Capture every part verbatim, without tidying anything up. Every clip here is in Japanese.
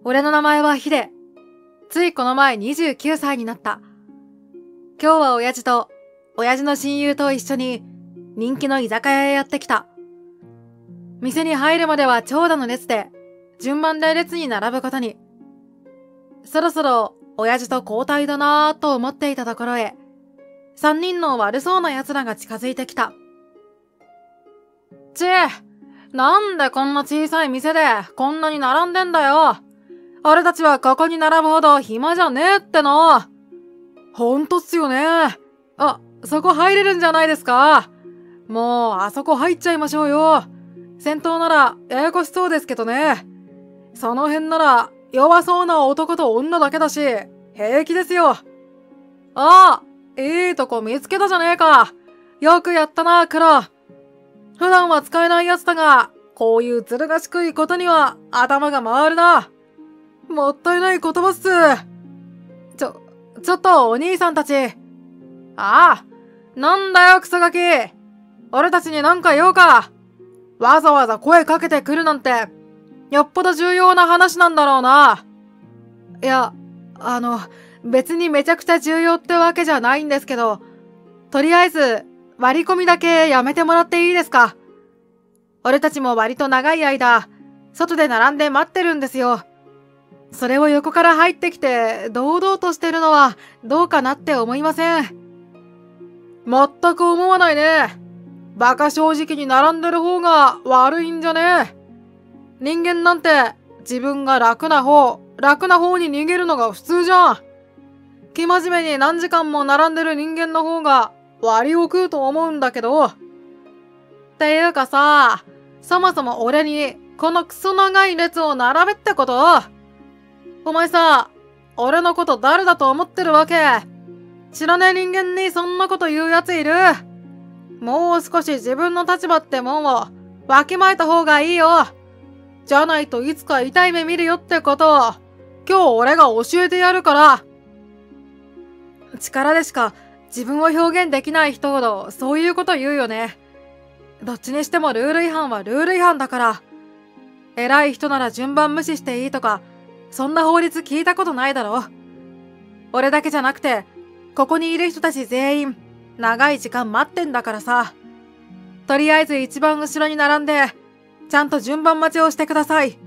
俺の名前はヒデ。ついこの前にじゅうきゅうさいになった。今日は親父と、親父の親友と一緒に人気の居酒屋へやってきた。店に入るまでは長蛇の列で、順番で列に並ぶことに。そろそろ親父と交代だなぁと思っていたところへ、三人の悪そうな奴らが近づいてきた。ちぇ、なんでこんな小さい店でこんなに並んでんだよ。俺たちはここに並ぶほど暇じゃねえっての。ほんとっすよね。あ、そこ入れるんじゃないですか。もうあそこ入っちゃいましょうよ。先頭ならややこしそうですけどね。その辺なら弱そうな男と女だけだし、平気ですよ。ああ、いいとこ見つけたじゃねえか。よくやったな、クロ。普段は使えないやつだが、こういうずる賢いことには頭が回るな。もったいない言葉っす。ちょ、ちょっとお兄さんたち。ああ、なんだよクソガキ。俺たちになんか言おうか。わざわざ声かけてくるなんて、よっぽど重要な話なんだろうな。いや、あの、別にめちゃくちゃ重要ってわけじゃないんですけど、とりあえず割り込みだけやめてもらっていいですか。俺たちも割と長い間、外で並んで待ってるんですよ。それを横から入ってきて堂々としてるのはどうかなって思いません。全く思わないね。バカ正直に並んでる方が悪いんじゃねえ。人間なんて自分が楽な方、楽な方に逃げるのが普通じゃん。生真面目に何時間も並んでる人間の方が割を食うと思うんだけど。っていうかさ、そもそも俺にこのクソ長い列を並べってこと？お前さ、俺のこと誰だと思ってるわけ？知らねえ人間にそんなこと言うやついる？もう少し自分の立場ってもんをわきまえた方がいいよ。じゃないといつか痛い目見るよってことを今日俺が教えてやるから。力でしか自分を表現できない人ほどそういうこと言うよね。どっちにしてもルール違反はルール違反だから。偉い人なら順番無視していいとか、そんな法律聞いたことないだろ。俺だけじゃなくて、ここにいる人たち全員、長い時間待ってんだからさ。とりあえず一番後ろに並んで、ちゃんと順番待ちをしてください。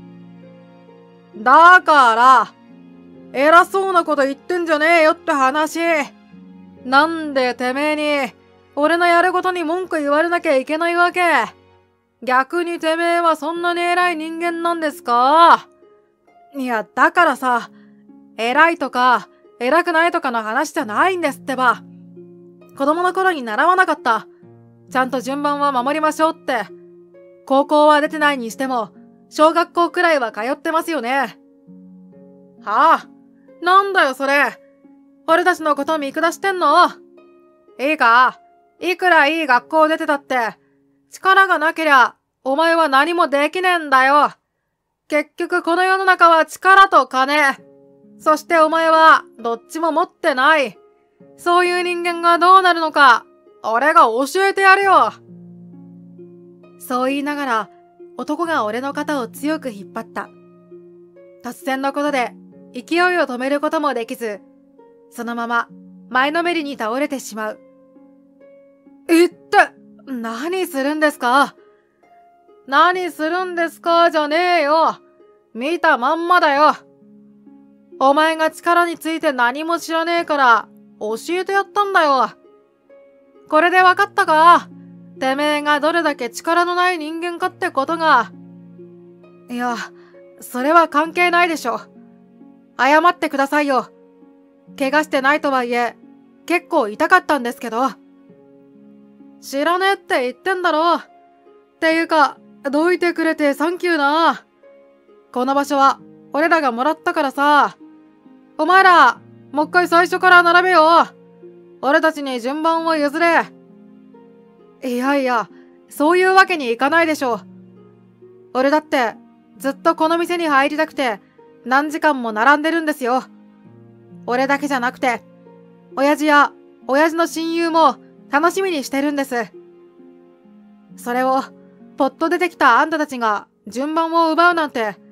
だから、偉そうなこと言ってんじゃねえよって話。なんでてめえに、俺のやることに文句言われなきゃいけないわけ？逆にてめえはそんなに偉い人間なんですか？いや、だからさ、偉いとか、偉くないとかの話じゃないんですってば。子供の頃に習わなかった。ちゃんと順番は守りましょうって。高校は出てないにしても、小学校くらいは通ってますよね。はあ、なんだよそれ。俺たちのこと見下してんの？いいか、いくらいい学校出てたって、力がなけりゃ、お前は何もできねえんだよ。結局この世の中は力と金。そしてお前はどっちも持ってない。そういう人間がどうなるのか、俺が教えてやるよ。そう言いながら、男が俺の肩を強く引っ張った。突然のことで、勢いを止めることもできず、そのまま前のめりに倒れてしまう。えって、何するんですか？何するんですかじゃねえよ。見たまんまだよ。お前が力について何も知らねえから教えてやったんだよ。これでわかったか？てめえがどれだけ力のない人間かってことが。いや、それは関係ないでしょ。謝ってくださいよ。怪我してないとはいえ、結構痛かったんですけど。知らねえって言ってんだろ。っていうか、どいてくれてサンキューな。この場所は俺らがもらったからさ。お前ら、もう一回最初から並べよ。俺たちに順番を譲れ。いやいや、そういうわけにいかないでしょ。俺だって、ずっとこの店に入りたくて、何時間も並んでるんですよ。俺だけじゃなくて、親父や親父の親友も楽しみにしてるんです。それを、ぽっと出てきたあんたたちが順番を奪うなんて、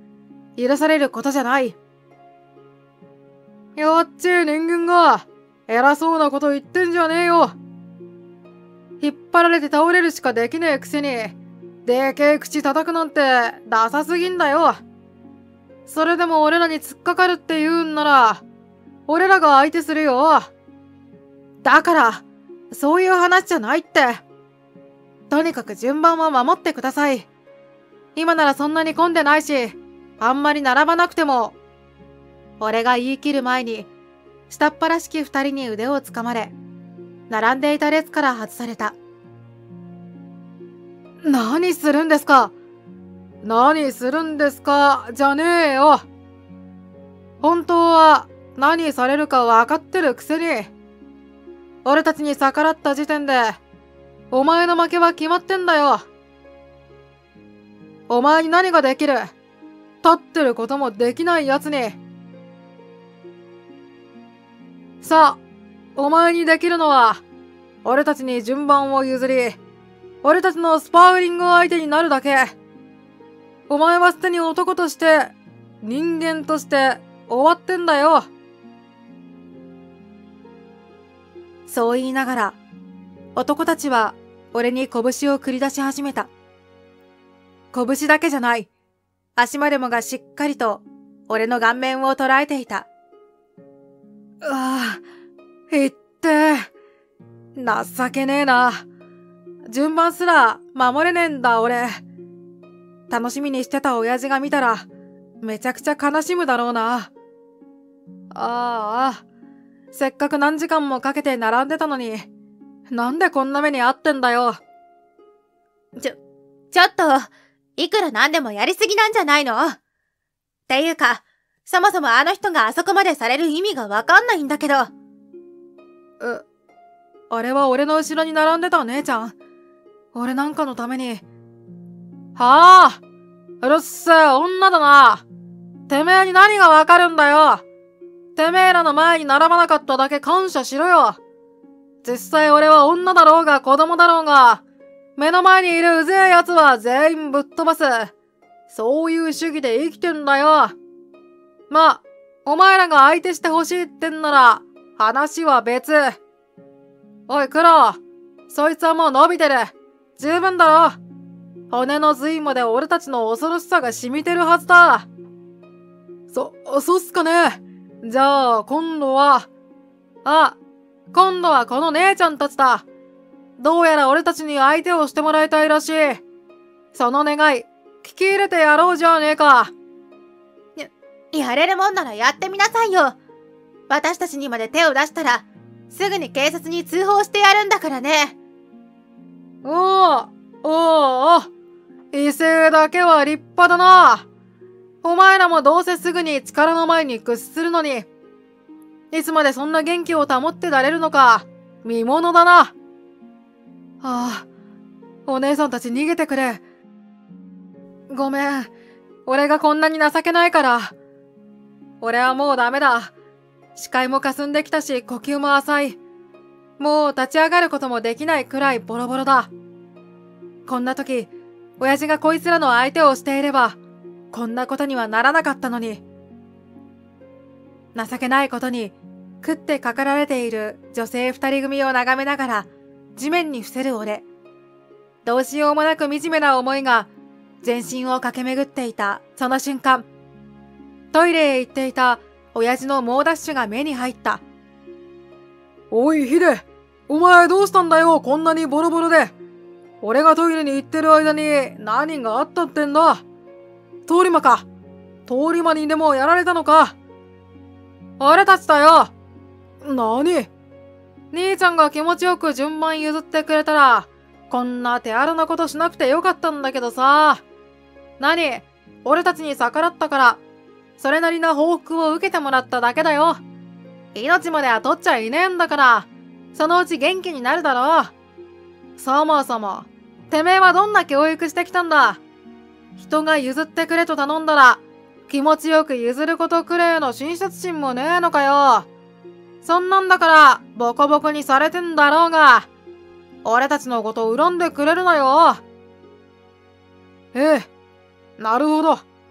許されることじゃない。やっちー人間が偉そうなこと言ってんじゃねえよ。引っ張られて倒れるしかできねえくせに、でけえ口叩くなんてダサすぎんだよ。それでも俺らに突っかかるって言うんなら、俺らが相手するよ。だから、そういう話じゃないって。とにかく順番は守ってください。今ならそんなに混んでないし、あんまり並ばなくても。俺が言い切る前に、下っ端らしき二人に腕をつかまれ、並んでいた列から外された。何するんですか？何するんですかじゃねえよ。本当は何されるか分かってるくせに、俺たちに逆らった時点で、お前の負けは決まってんだよ。お前に何ができる？立ってることもできないやつに。さあ、お前にできるのは、俺たちに順番を譲り、俺たちのスパーリング相手になるだけ。お前はすでに男として、人間として終わってんだよ。そう言いながら、男たちは俺に拳を繰り出し始めた。拳だけじゃない。足までもがしっかりと俺の顔面を捉えていた。ああ、いって情けねえな。順番すら守れねえんだ俺。楽しみにしてた親父が見たらめちゃくちゃ悲しむだろうな。ああ、せっかく何時間もかけて並んでたのに、なんでこんな目にあってんだよ。 ちょ、ちょっと、いくらなんでもやりすぎなんじゃないの？っていうか、そもそもあの人があそこまでされる意味がわかんないんだけど。 え、あれは俺の後ろに並んでた姉ちゃん。俺なんかのために。はあ、うるっせえ女だな。てめえに何がわかるんだよ。てめえらの前に並ばなかっただけ感謝しろよ。実際俺は女だろうが子供だろうが、目の前にいるうぜえ奴は全員ぶっ飛ばす。そういう主義で生きてんだよ。まあ、お前らが相手してほしいってんなら、話は別。おい、クロ。そいつはもう伸びてる。十分だろ。骨の髄まで俺たちの恐ろしさが染みてるはずだ。そ、そうっすかね。じゃあ、今度は、あ、今度はこの姉ちゃんたちだ。どうやら俺たちに相手をしてもらいたいらしい。その願い、聞き入れてやろうじゃねえか。 や、やれるもんならやってみなさいよ。私たちにまで手を出したら、すぐに警察に通報してやるんだからね。 おお、おお、威勢だけは立派だな。お前らもどうせすぐに力の前に屈するのに、いつまでそんな元気を保ってられるのか、見ものだな。はあ、お姉さんたち逃げてくれ。ごめん、俺がこんなに情けないから。俺はもうダメだ。視界も霞んできたし、呼吸も浅い。もう立ち上がることもできないくらいボロボロだ。こんな時、親父がこいつらの相手をしていれば、こんなことにはならなかったのに。情けないことに、食ってかかられている女性二人組を眺めながら、地面に伏せる俺。どうしようもなく惨めな思いが、全身を駆け巡っていた、その瞬間。トイレへ行っていた、親父の猛ダッシュが目に入った。おい、ヒデ、お前どうしたんだよ、こんなにボロボロで。俺がトイレに行ってる間に何があったってんだ。通り魔か。通り魔にでもやられたのか。俺たちだよ。なに？兄ちゃんが気持ちよく順番譲ってくれたら、こんな手荒なことしなくてよかったんだけどさ。何？俺たちに逆らったから、それなりな報復を受けてもらっただけだよ。命までは取っちゃいねえんだから、そのうち元気になるだろう。そもそも、てめえはどんな教育してきたんだ。人が譲ってくれと頼んだら、気持ちよく譲ることくらいの親切心もねえのかよ。そんなんだから、ボコボコにされてんだろうが、俺たちのこと恨んでくれるなよ。ええ、なるほど。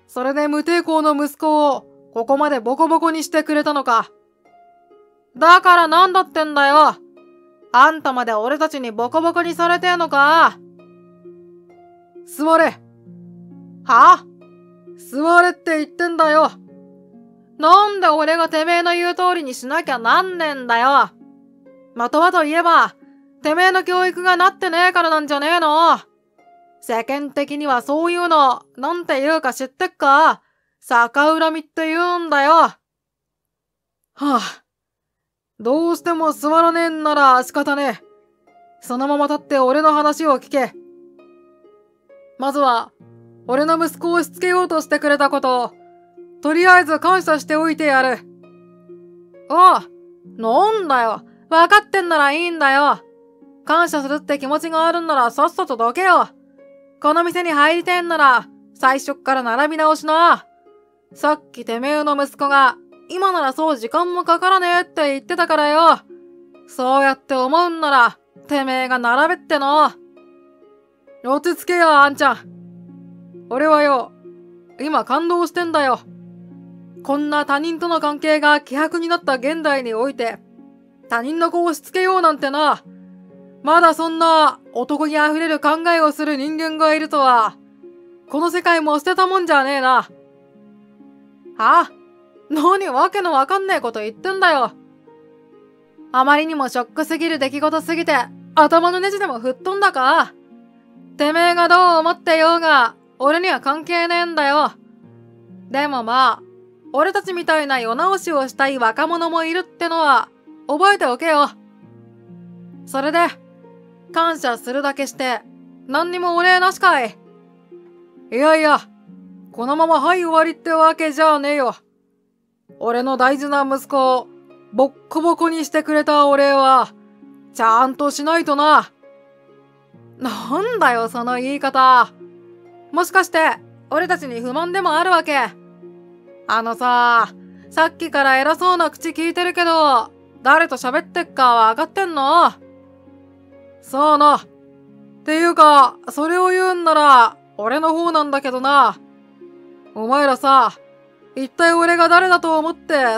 それで無抵抗の息子をここまでボコボコにしてくれたのか。だからなんだってんだよ。あんたまで俺たちにボコボコにされてんのか。座れ。は？座れって言ってんだよ。なんで俺がてめえの言う通りにしなきゃなんねえんだよ。まとはと言えば、てめえの教育がなってねえからなんじゃねえの。世間的にはそういうの、なんて言うか知ってっか？逆恨みって言うんだよ。はあ、どうしても座らねえんなら仕方ねえ。そのまま立って俺の話を聞け。まずは、俺の息子をしつけようとしてくれたことを、とりあえず感謝しておいてやる。ああ、なんだよ。わかってんならいいんだよ。感謝するって気持ちがあるんならさっさとどけよ。この店に入りてんなら、最初っから並び直しな。さっきてめえの息子が、今ならそう時間もかからねえって言ってたからよ。そうやって思うんなら、てめえが並べっての。落ち着けよ、あんちゃん。俺はよ、今感動してんだよ。こんな他人との関係が希薄になった現代において、他人の子をしつけようなんてな、まだそんな男気あふれる考えをする人間がいるとは、この世界も捨てたもんじゃねえな。はあ？何わけのわかんねえこと言ってんだよ。あまりにもショックすぎる出来事すぎて、頭のネジでも吹っ飛んだか？てめえがどう思ってようが、俺には関係ねえんだよ。でもまあ、俺たちみたいな世直しをしたい若者もいるってのは、覚えておけよ。それで、感謝するだけして、何にもお礼なしかい。いやいや、このままはい終わりってわけじゃねえよ。俺の大事な息子を、ボッコボコにしてくれたお礼は、ちゃんとしないとな。なんだよ、その言い方。もしかして、俺たちに不満でもあるわけ？あのさ、さっきから偉そうな口聞いてるけど、誰と喋ってっかわかってんの？さあな。っていうか、それを言うんなら、俺の方なんだけどな。お前らさ、一体俺が誰だと思って、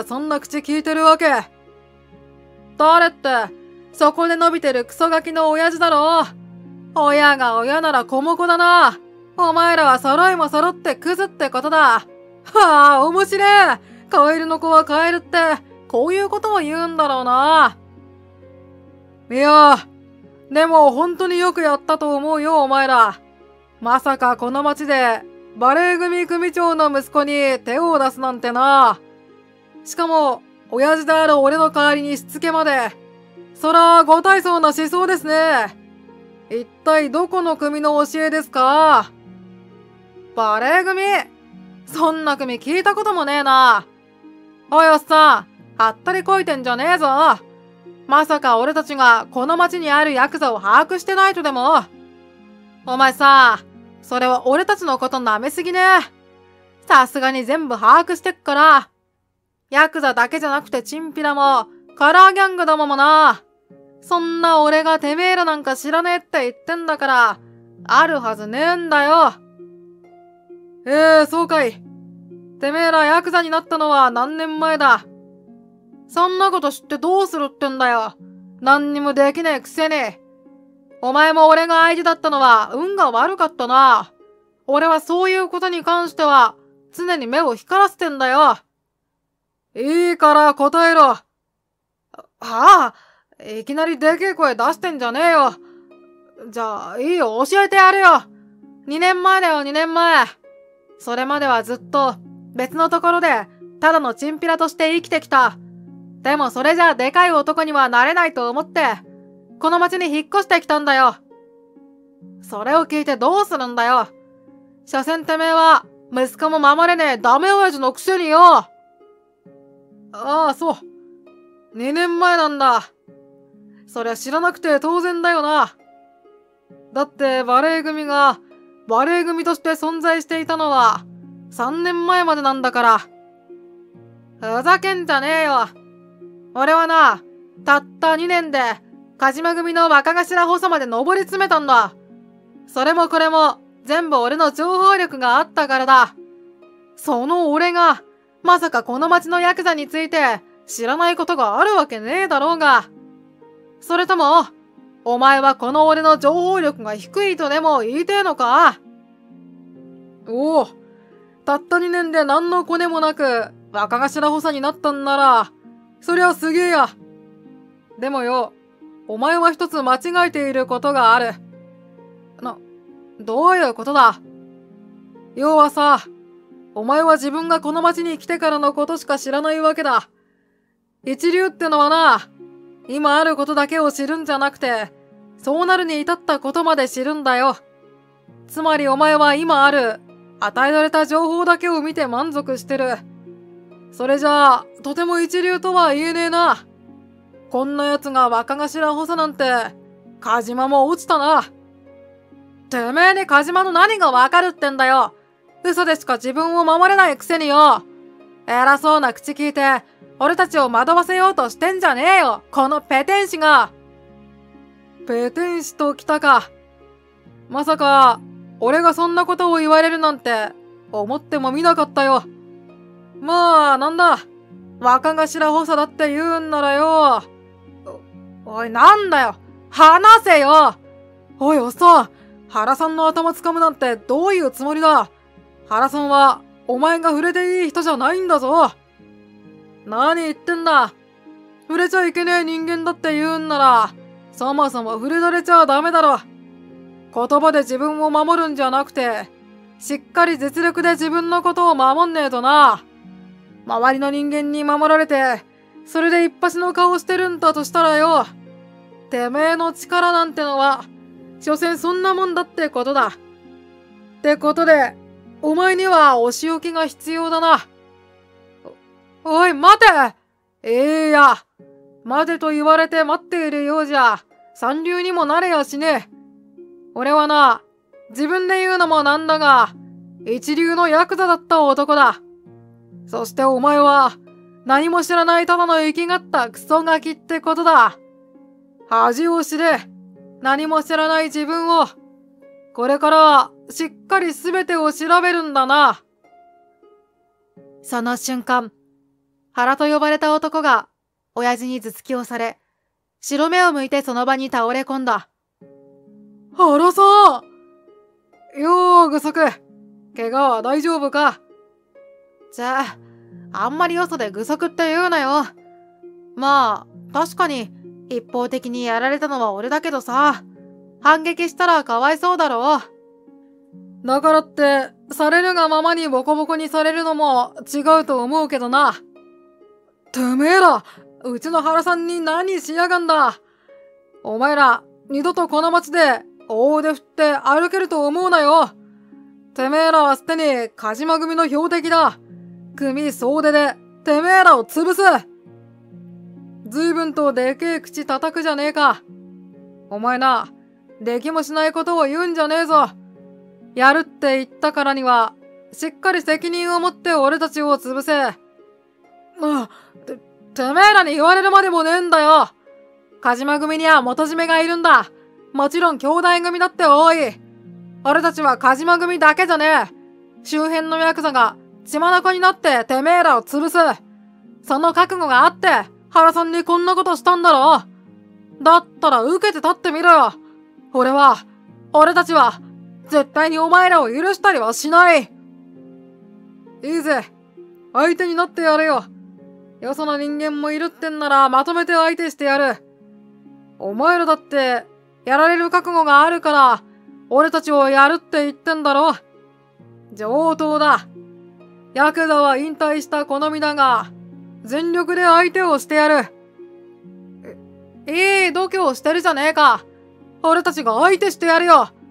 そんな口聞いてるわけ？誰って、そこで伸びてるクソガキの親父だろ。親が親なら子も子だな。お前らは揃いも揃ってクズってことだ。はあ、面白い。カエルの子はカエルって、こういうことを言うんだろうな。いや、でも本当によくやったと思うよ、お前ら。まさかこの町で、バレエ組組長の息子に手を出すなんてな。しかも、親父である俺の代わりにしつけまで。そら、ご大層な思想ですね。一体どこの組の教えですか？バレエ組？そんな組聞いたこともねえな。おいおっさん、はったりこいてんじゃねえぞ。まさか俺たちがこの町にあるヤクザを把握してないとでも？お前さ、それは俺たちのこと舐めすぎね。さすがに全部把握してっから。ヤクザだけじゃなくてチンピラも、カラーギャングどももな。そんな俺がてめえらなんか知らねえって言ってんだから、あるはずねえんだよ。ええー、そうかい。てめえらヤクザになったのは何年前だ。そんなこと知ってどうするってんだよ。何にもできねえくせに。お前も俺が相手だったのは運が悪かったな。俺はそういうことに関しては常に目を光らせてんだよ。いいから答えろ。はあ、いきなりでけえ声出してんじゃねえよ。じゃあ、いいよ、教えてやるよ。にねんまえだよ、にねんまえ。それまではずっと別のところでただのチンピラとして生きてきた。でもそれじゃあでかい男にはなれないと思って、この町に引っ越してきたんだよ。それを聞いてどうするんだよ。所詮てめえは息子も守れねえダメ親父のくせによ。ああ、そう。にねんまえなんだ。そりゃ知らなくて当然だよな。だってバレエ組がバレエ組として存在していたのはさんねんまえまでなんだから。ふざけんじゃねえよ。俺はな、たったにねんでカジマ組の若頭補佐まで上り詰めたんだ。それもこれも全部俺の情報力があったからだ。 その俺が、まさかこの町のヤクザについて知らないことがあるわけねえだろうが。それとも、お前はこの俺の情報力が低いとでも言いてえのか？おお、たったにねんで何のコネもなく若頭補佐になったんなら、そりゃすげえや。でもよ、お前は一つ間違えていることがある。な、どういうことだ？要はさ、お前は自分がこの町に来てからのことしか知らないわけだ。一流ってのはな、今あることだけを知るんじゃなくて、そうなるに至ったことまで知るんだよ。つまりお前は今ある、与えられた情報だけを見て満足してる。それじゃあ、とても一流とは言えねえな。こんな奴が若頭補佐なんて、カジマも落ちたな。てめえにカジマの何がわかるってんだよ。嘘でしか自分を守れないくせによ。偉そうな口聞いて、俺たちを惑わせようとしてんじゃねえよ、このペテン師が。ペテン師と来たか。まさか、俺がそんなことを言われるなんて、思ってもみなかったよ。まあ、なんだ。若頭補佐だって言うんならよ。お、おい、なんだよ。話せよ。おい、おっさん。原さんの頭掴むなんてどういうつもりだ。原さんは、お前が触れていい人じゃないんだぞ。何言ってんだ。触れちゃいけねえ人間だって言うんなら、そもそも触れられちゃダメだろ。言葉で自分を守るんじゃなくて、しっかり実力で自分のことを守んねえとな。周りの人間に守られて、それで一発の顔してるんだとしたらよ。てめえの力なんてのは、所詮そんなもんだってことだ。ってことで、お前にはお仕置きが必要だな。お、おい、待て！ええや。待てと言われて待っているようじゃ、三流にもなれやしねえ。俺はな、自分で言うのもなんだが、一流のヤクザだった男だ。そしてお前は、何も知らないただの生きがったクソガキってことだ。恥を知れ。何も知らない自分を。これからは、しっかりすべてを調べるんだな。その瞬間、原と呼ばれた男が、親父に頭突きをされ、白目を向いてその場に倒れ込んだ。原さん！よー、ぐそく。怪我は大丈夫か？じゃあ、あんまりよそでぐそくって言うなよ。まあ、確かに、一方的にやられたのは俺だけどさ、反撃したらかわいそうだろう。だからって、されるがままにボコボコにされるのも違うと思うけどな。てめえら、うちの原さんに何しやがんだ。お前ら、二度とこの町で大腕振って歩けると思うなよ。てめえらはすでにカジマ組の標的だ。組総出で、てめえらを潰す。随分とでけえ口叩くじゃねえか。お前な、できもしないことを言うんじゃねえぞ。やるって言ったからには、しっかり責任を持って俺たちを潰せ。ああ、て、てめえらに言われるまでもねえんだよ。カジマ組には元締めがいるんだ。もちろん兄弟組だって多い。俺たちはカジマ組だけじゃねえ。周辺のヤクザが血眼になっててめえらを潰す。その覚悟があって、原さんにこんなことしたんだろ。だったら受けて立ってみろよ。俺は、俺たちは、絶対にお前らを許したりはしない。いいぜ。相手になってやれよ。よその人間もいるってんならまとめて相手してやる。お前らだって、やられる覚悟があるから、俺たちをやるって言ってんだろ。上等だ。ヤクザは引退した好みだが、全力で相手をしてやる。え、いい度胸してるじゃねえか。俺たちが相手してやるよ。って、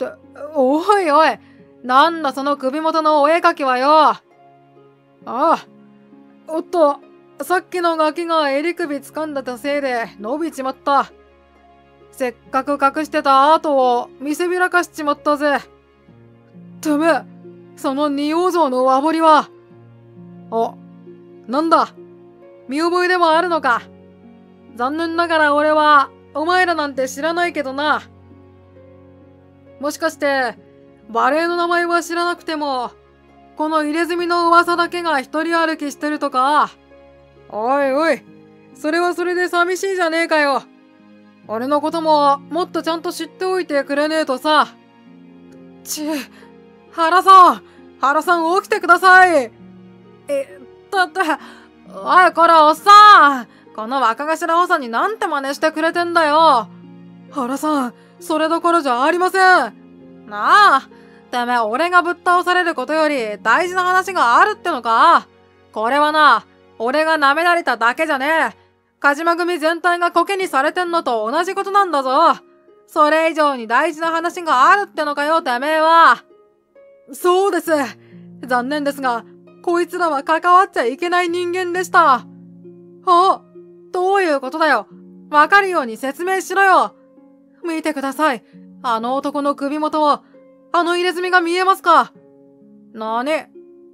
おいおい、なんだその首元のお絵描きはよ。ああ。おっと、さっきのガキが襟首掴んだたせいで伸びちまった。せっかく隠してたアートを見せびらかしちまったぜ。てめえ、その仁王像の和彫りは。お、なんだ、見覚えでもあるのか。残念ながら俺は、お前らなんて知らないけどな。もしかして、バレエの名前は知らなくても、 この入れ墨の噂だけが一人歩きしてるとか。おいおい、それはそれで寂しいじゃねえかよ。俺のことももっとちゃんと知っておいてくれねえとさ。ち、原さん、原さん起きてください。え、だって、おいこらおっさん、この若頭補佐になんて真似してくれてんだよ。原さん、それどころじゃありません。なあ、てめえ俺がぶっ倒されることより大事な話があるってのか。これはな、俺が舐められただけじゃねえ。鹿島組全体がコケにされてんのと同じことなんだぞ。それ以上に大事な話があるってのかよ、てめえは。そうです。残念ですが、こいつらは関わっちゃいけない人間でした。あ、どういうことだよ。わかるように説明しろよ。見てください。あの男の首元を、あの入れ墨が見えますか？なに？え？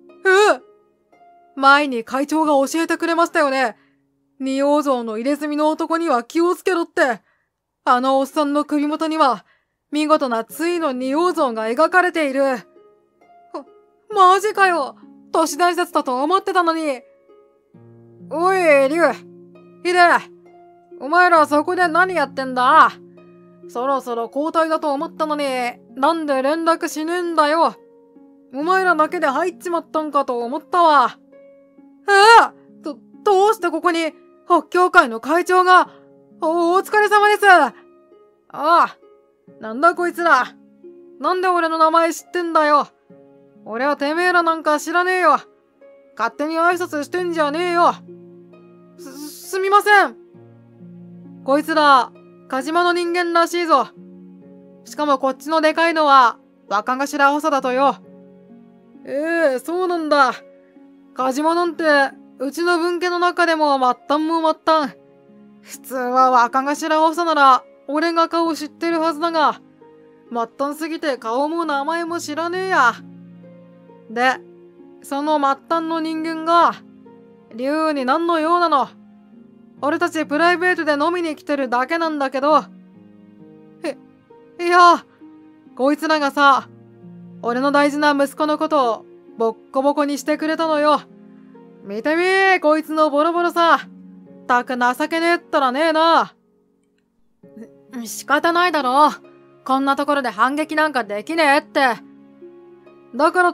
前に会長が教えてくれましたよね。仁王像の入れ墨の男には気をつけろって。あのおっさんの首元には、見事な対の仁王像が描かれている。マジかよ。都市伝説だと思ってたのに。おい、龍。ヒデ。お前らそこで何やってんだ？そろそろ交代だと思ったのに、なんで連絡しねえんだよ。お前らだけで入っちまったんかと思ったわ。ええ、ど、どうしてここに、北教会の会長が、お、お疲れ様です。ああ、なんだこいつら。なんで俺の名前知ってんだよ。俺はてめえらなんか知らねえよ。勝手に挨拶してんじゃねえよ。す、すみません。こいつら、鹿島の人間らしいぞ。しかもこっちのでかいのは、若頭補佐だとよ。ええ、そうなんだ。鹿島なんて、うちの分家の中でも末端も末端。普通は若頭補佐なら、俺が顔知ってるはずだが、末端すぎて顔も名前も知らねえや。で、その末端の人間が、竜になんの用なの。俺たちプライベートで飲みに来てるだけなんだけど。え、いや、こいつらがさ、俺の大事な息子のことをボッコボコにしてくれたのよ。見てみー、こいつのボロボロさ。たく情けねえったらねえな。仕方ないだろ。こんなところで反撃なんかできねえって。だからって、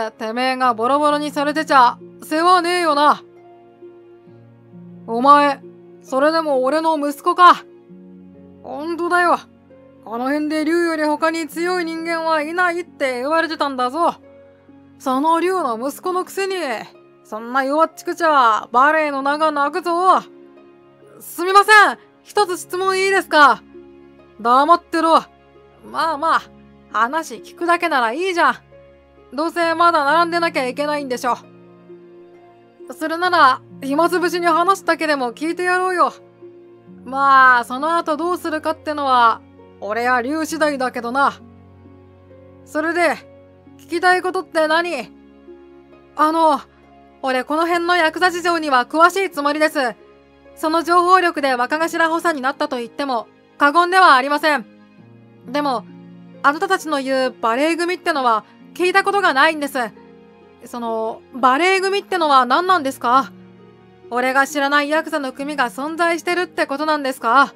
てめえがボロボロにされてちゃ、世話ねえよな。お前、それでも俺の息子か。ほんとだよ。この辺で竜より他に強い人間はいないって言われてたんだぞ。その竜の息子のくせに、そんな弱っちくちゃバレエの名が泣くぞ。すみません。一つ質問いいですか？黙ってろ。まあまあ、話聞くだけならいいじゃん。どうせまだ並んでなきゃいけないんでしょ。それなら、暇つぶしに話すだけでも聞いてやろうよ。まあ、その後どうするかってのは、俺や竜次第だけどな。それで、聞きたいことって何？あの、俺この辺のヤクザ事情には詳しいつもりです。その情報力で若頭補佐になったと言っても過言ではありません。でも、あなたたちの言うバレエ組ってのは聞いたことがないんです。その、バレエ組ってのは何なんですか？俺が知らないヤクザの組が存在してるってことなんですか？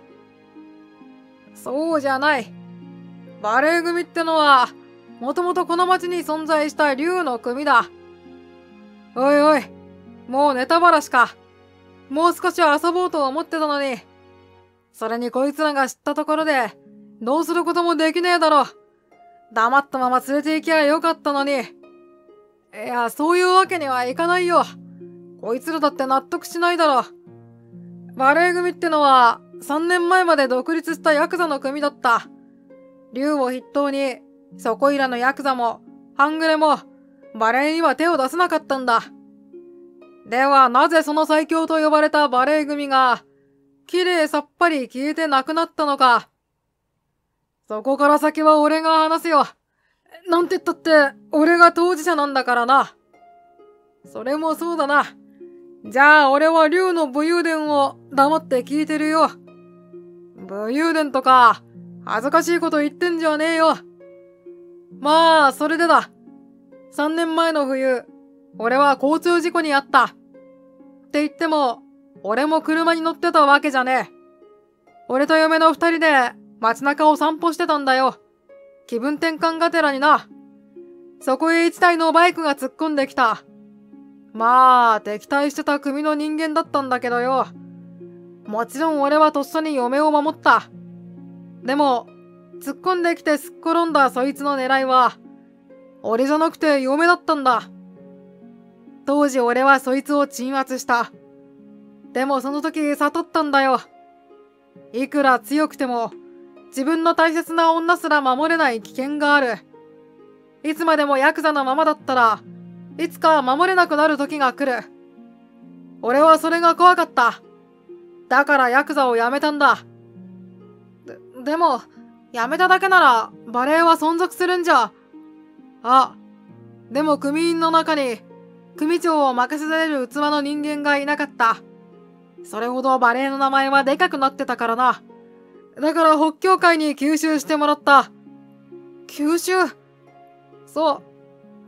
そうじゃない。バレエ組ってのは、もともとこの町に存在した竜の組だ。おいおい、もうネタバラシか。もう少し遊ぼうと思ってたのに。それにこいつらが知ったところで、どうすることもできねえだろ。黙ったまま連れて行きゃよかったのに。いや、そういうわけにはいかないよ。こいつらだって納得しないだろ。バレエ組ってのは、さんねんまえまで独立したヤクザの組だった。竜を筆頭に、そこいらのヤクザも、半グレも、バレエには手を出せなかったんだ。ではなぜその最強と呼ばれたバレエ組が、綺麗さっぱり消えてなくなったのか。そこから先は俺が話すよ。なんて言ったって、俺が当事者なんだからな。それもそうだな。じゃあ俺は竜の武勇伝を黙って聞いてるよ。武勇伝とか、恥ずかしいこと言ってんじゃねえよ。まあ、それでだ。 さんねんまえの冬、俺は交通事故に遭った。って言っても、俺も車に乗ってたわけじゃねえ。俺と嫁の二人で街中を散歩してたんだよ。気分転換がてらにな。そこへ一台のバイクが突っ込んできた。まあ、敵対してた組の人間だったんだけどよ。もちろん俺はとっさに嫁を守った。でも、突っ込んできてすっ転んだそいつの狙いは、俺じゃなくて嫁だったんだ。当時俺はそいつを鎮圧した。でもその時悟ったんだよ。いくら強くても、自分の大切な女すら守れない危険がある。いつまでもヤクザのままだったら、いつか守れなくなる時が来る。俺はそれが怖かった。だからヤクザを辞めたんだ。で、でも、辞めただけならバレエは存続するんじゃ。あ、でも組員の中に、組長を任せられる器の人間がいなかった。それほどバレエの名前はでかくなってたからな。だから北教会に吸収してもらった。吸収？そう。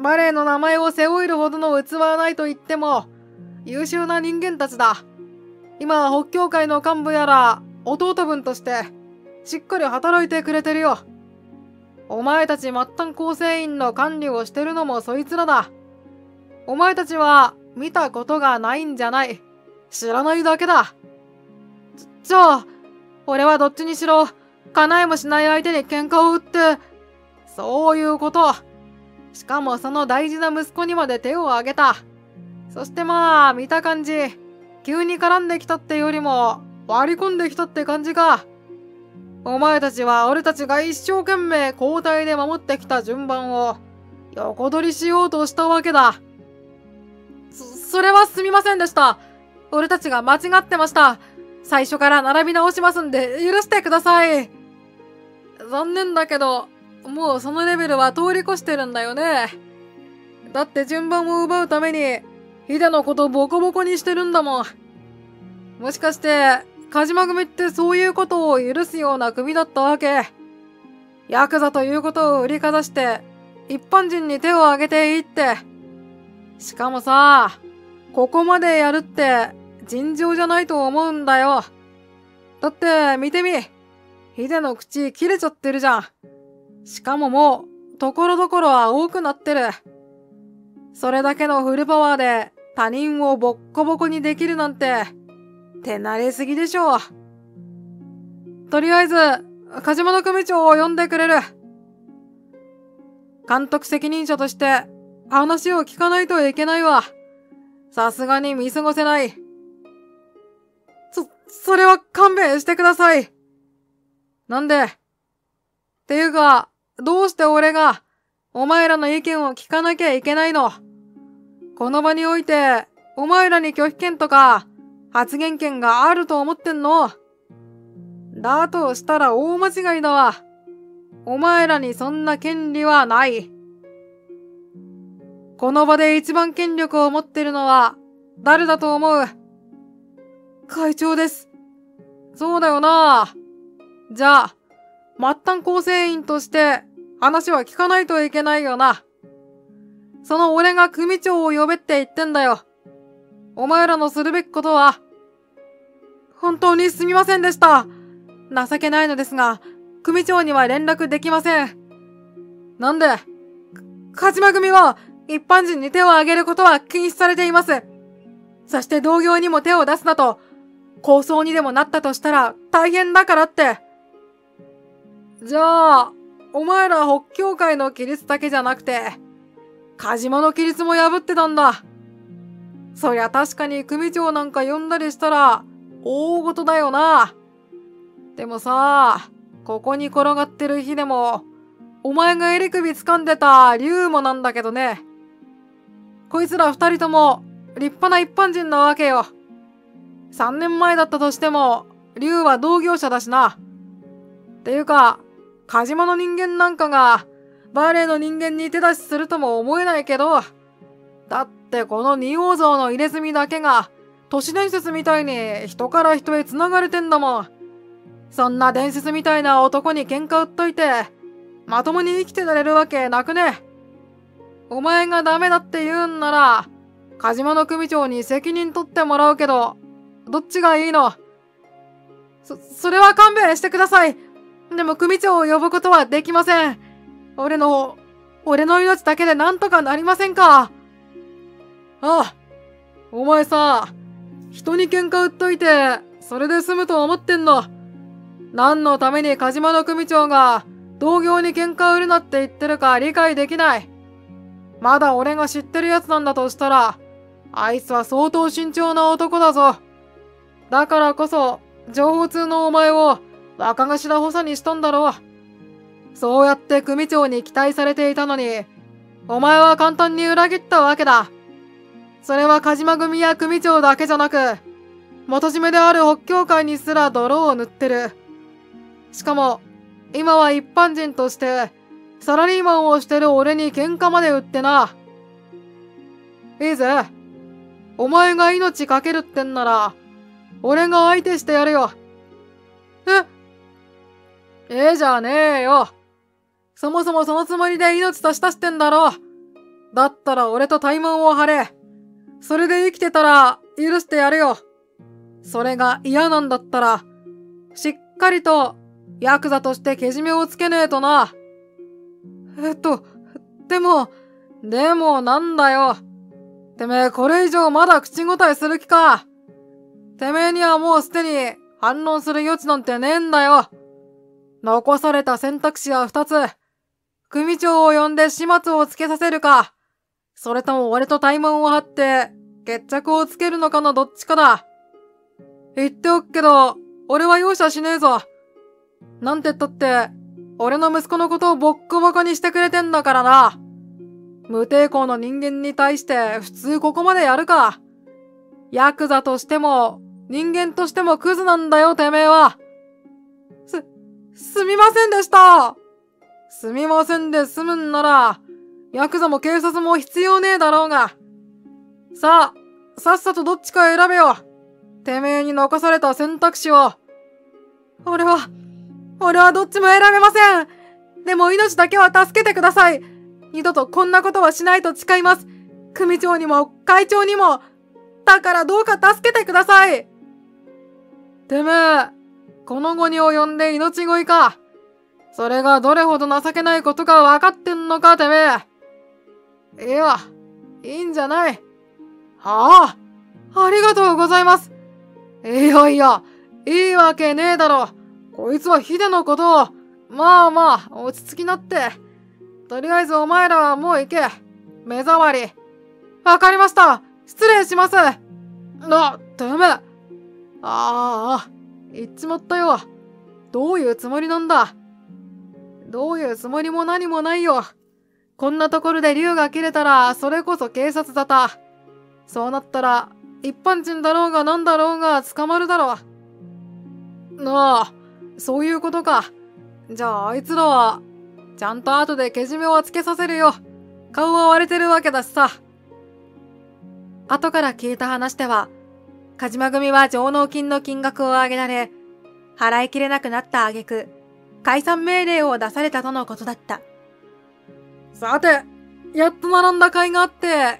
バレエの名前を背負えるほどの器はないと言っても、優秀な人間たちだ。今、北教会の幹部やら、弟分として、しっかり働いてくれてるよ。お前たち末端構成員の管理をしてるのもそいつらだ。お前たちは見たことがないんじゃない。知らないだけだ。じ、じゃあ、俺はどっちにしろ、叶えもしない相手に喧嘩を売って、そういうこと。しかもその大事な息子にまで手を挙げた。そしてまあ、見た感じ、急に絡んできたってよりも、割り込んできたって感じか。お前たちは俺たちが一生懸命交代で守ってきた順番を横取りしようとしたわけだ。そ、それはすみませんでした。俺たちが間違ってました。最初から並び直しますんで許してください。残念だけど、もうそのレベルは通り越してるんだよね。だって順番を奪うために、ヒデのことボコボコにしてるんだもん。もしかして、カジマ組ってそういうことを許すような組だったわけ。ヤクザということを売りかざして、一般人に手を挙げていいって。しかもさ、ここまでやるって尋常じゃないと思うんだよ。だって見てみ。ヒデの口切れちゃってるじゃん。しかももう、ところどころは多くなってる。それだけのフルパワーで他人をボッコボコにできるなんて、手慣れすぎでしょう。とりあえず、カジマの組長を呼んでくれる。監督責任者として、話を聞かないといけないわ。さすがに見過ごせない。そ、それは勘弁してください。なんで？っていうか、どうして俺が、お前らの意見を聞かなきゃいけないの？この場において、お前らに拒否権とか、発言権があると思ってんの？だとしたら大間違いだわ。お前らにそんな権利はない。この場で一番権力を持ってるのは誰だと思う？会長です。そうだよな。じゃあ、末端構成員として話は聞かないといけないよな。その俺が組長を呼べって言ってんだよ。お前らのするべきことは、本当にすみませんでした。情けないのですが、組長には連絡できません。なんで？カジマ組は一般人に手を挙げることは禁止されています。そして同業にも手を出すなと、抗争にでもなったとしたら大変だからって。じゃあ、お前ら北教会の規律だけじゃなくて、カジマの規律も破ってたんだ。そりゃ確かに組長なんか呼んだりしたら、大事だよな。でもさ、ここに転がってる日でも、お前が襟首掴んでた竜もなんだけどね。こいつら二人とも立派な一般人なわけよ。三年前だったとしても、竜は同業者だしな。っていうか、カジマの人間なんかが、バレエの人間に手出しするとも思えないけど、だってこの仁王像の入れ墨だけが、都市伝説みたいに人から人へ繋がれてんだもん。そんな伝説みたいな男に喧嘩売っといて、まともに生きてられるわけなくね？ お前がダメだって言うんなら、鹿島の組長に責任取ってもらうけど、どっちがいいの？そ、それは勘弁してください。でも組長を呼ぶことはできません。俺の、俺の命だけでなんとかなりませんか？ああ、お前さ、人に喧嘩売っといて、それで済むと思ってんの？何のために鹿島の組長が同業に喧嘩売るなって言ってるか理解できない。まだ俺が知ってるやつなんだとしたら、あいつは相当慎重な男だぞ。だからこそ、情報通のお前を若頭補佐にしたんだろう。そうやって組長に期待されていたのに、お前は簡単に裏切ったわけだ。それは鹿島組や組長だけじゃなく、元締めである北協会にすら泥を塗ってる。しかも、今は一般人として、サラリーマンをしてる俺に喧嘩まで売ってな。いいぜ。お前が命かけるってんなら、俺が相手してやるよ。えええじゃねえよ。そもそもそのつもりで命足したしてんだろ。だったら俺と対マンを張れ。それで生きてたら許してやるよ。それが嫌なんだったら、しっかりとヤクザとしてけじめをつけねえとな。えっと、でも、でもなんだよ。てめえこれ以上まだ口答えする気か。てめえにはもうすでに反論する余地なんてねえんだよ。残された選択肢は二つ。組長を呼んで始末をつけさせるか、それとも俺と対マンを張って決着をつけるのかのどっちかだ。言っておくけど、俺は容赦しねえぞ。なんて言ったって、俺の息子のことをボッコボコにしてくれてんだからな。無抵抗の人間に対して普通ここまでやるか。ヤクザとしても、人間としてもクズなんだよ、てめえは。す、すみませんでした。すみませんで済むんなら、ヤクザも警察も必要ねえだろうが。さあ、さっさとどっちか選べよ。てめえに残された選択肢を。俺は、俺はどっちも選べません。でも命だけは助けてください。二度とこんなことはしないと誓います。組長にも会長にも。だからどうか助けてください。てめえ、この期に及んで命乞いか。それがどれほど情けないことか分かってんのか、てめえ。いや、いいんじゃない。はあ、ありがとうございます。いやいや、いいわけねえだろ。こいつはヒデのことを、まあまあ、落ち着きなって。とりあえずお前らはもう行け。目障り。わかりました。失礼します。な、てめえ。ああ、言っちまったよ。どういうつもりなんだ。どういうつもりも何もないよ。こんなところで竜が切れたら、それこそ警察沙汰。そうなったら、一般人だろうが何だろうが捕まるだろう。なあ、そういうことか。じゃああいつらは、ちゃんと後でけじめをつけさせるよ。顔は割れてるわけだしさ。後から聞いた話では、鹿島組は上納金の金額を上げられ、払いきれなくなった挙句、解散命令を出されたとのことだった。さて、やっと並んだ甲斐があって、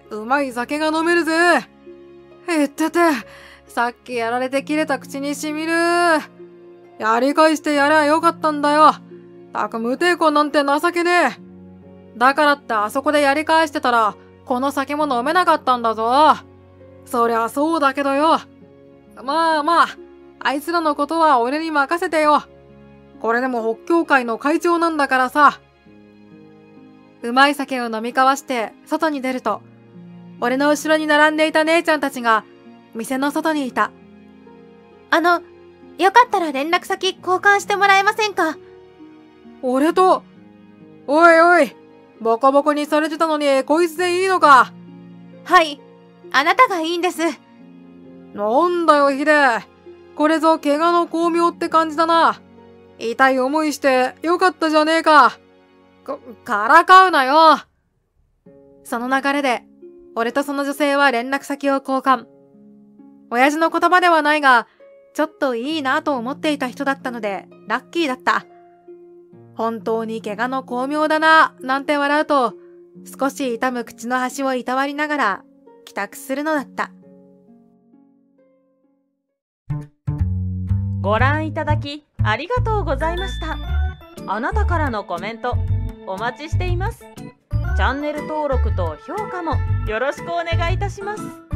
うまい酒が飲めるぜ。へってて、さっきやられて切れた口にしみる。やり返してやりゃよかったんだよ。たく無抵抗なんて情けねえ。だからってあそこでやり返してたら、この酒も飲めなかったんだぞ。そりゃそうだけどよ。まあまあ、あいつらのことは俺に任せてよ。これでも北協会の会長なんだからさ。うまい酒を飲み交わして外に出ると、俺の後ろに並んでいた姉ちゃんたちが店の外にいた。 あの、よかったら連絡先交換してもらえませんか？ 俺と、おいおい、ボコボコにされてたのにこいつでいいのか？ はい、あなたがいいんです。 なんだよヒデ、これぞ怪我の巧妙って感じだな。痛い思いしてよかったじゃねえか。か、からかうなよ。その流れで、俺とその女性は連絡先を交換。親父の言葉ではないが、ちょっといいなと思っていた人だったので、ラッキーだった。本当に怪我の巧妙だな、なんて笑うと、 少し痛む口の端をいたわりながら帰宅するのだった。 ご覧いただきありがとうございました。あなたからのコメントお待ちしています。チャンネル登録と評価もよろしくお願いいたします。